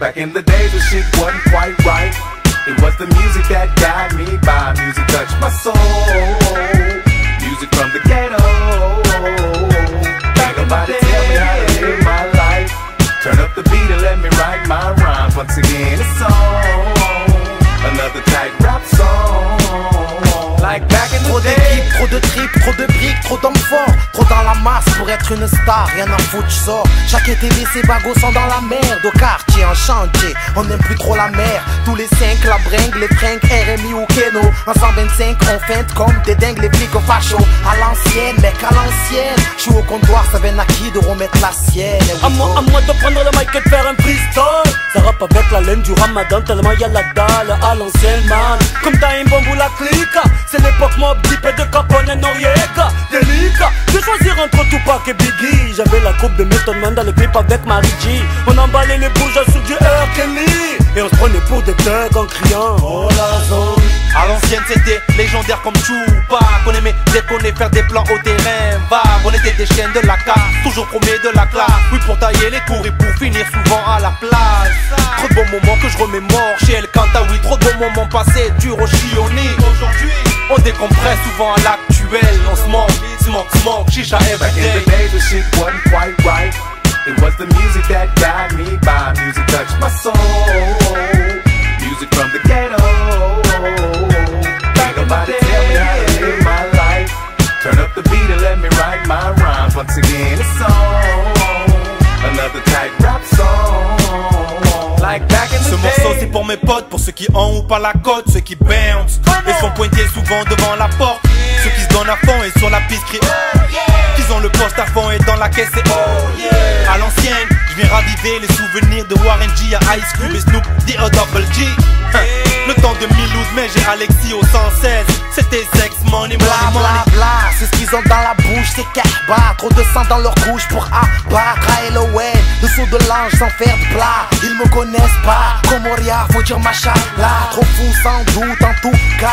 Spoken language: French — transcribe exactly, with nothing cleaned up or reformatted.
Back in the days when shit wasn't quite right, it was the music that got me by. Music touched my soul, music from the ghetto. Ain't nobody tell me how to live my life. Turn up the beat and let me write my rhymes. Once again it's on, another tight rap song. Like back in the day. Trop d'équipes, trop de tripes, trop de briques, trop d'hommes forts. Trop dans la masse pour être une star, rien à foutre, j'sors. Chaque été ses bagos sont dans la merde. Au quartier, en chantier, on n'aime plus trop la mer. Tous les cinq, la bringue, les fringues, R M I ou Keno. En cent vingt-cinq, on feinte comme des dingues, les flics au facho. À l'ancienne, mec, à l'ancienne. J'suis au comptoir, ça vient à qui de remettre la sienne. À moi, à moi de prendre le mic et de faire un freestyle. Ça rappe avec la laine du ramadan, tellement y'a la dalle à l'ancienne, man. Comme dans un bambou la clique, c'est l'époque Mob Deep et de Capone et Noriega. Délicat, de choisir entre Tupac et Biggie. J'avais la coupe de Method Man dans le clip avec Mary G. On emballait les bouges sur du R. Kelly. Et on se prenait pour des thugs en criant oh la zone. À l'ancienne c'était légendaire comme Tupac. On aimait déconner, faire des plans au terrain vague. On était des chiens de la casse, toujours premier de la classe. Oui pour tailler les cours et pour finir souvent à la place. Trop de bons moments que je remémore chez El Canta. Oui trop de bons moments passés, dur au chioni. Aujourd'hui on décompresse souvent à l'actuel. On se manque, smoke, smoke, chicha every Back in day. the days when shit wasn't quite right, it was the music that got me by. Music touched my soul, music from the ghetto. Ain't nobody tell me how to live my life. Turn up the beat and let me write my rhymes. Once again it's on, another tight rap song. Like back in the Ce day. morceau c'est pour mes potes, pour ceux qui ont ou pas la côte, ceux qui bounce et sont pointés souvent devant la porte. Ceux qui se donnent à fond et sur la piste crient oh yeah. Qu'ils ont le poste à fond et dans la caisse c'est oh yeah. À l'ancienne, je viens raviver les souvenirs de Warren G à Ice Cube et Snoop D O Double G. Le temps de mille douze mais j'ai Alexis au cent seize. C'était sex, money, Bla money, bla money. bla, c'est ce qu'ils ont dans la bouche, c'est Kahba. Trop de sang dans leur couche pour abattre A L O N. Le saut de l'ange sans faire de plat. Ils me connaissent pas, comme Moria, faut dire machallah. Trop fou sans doute en tout cas.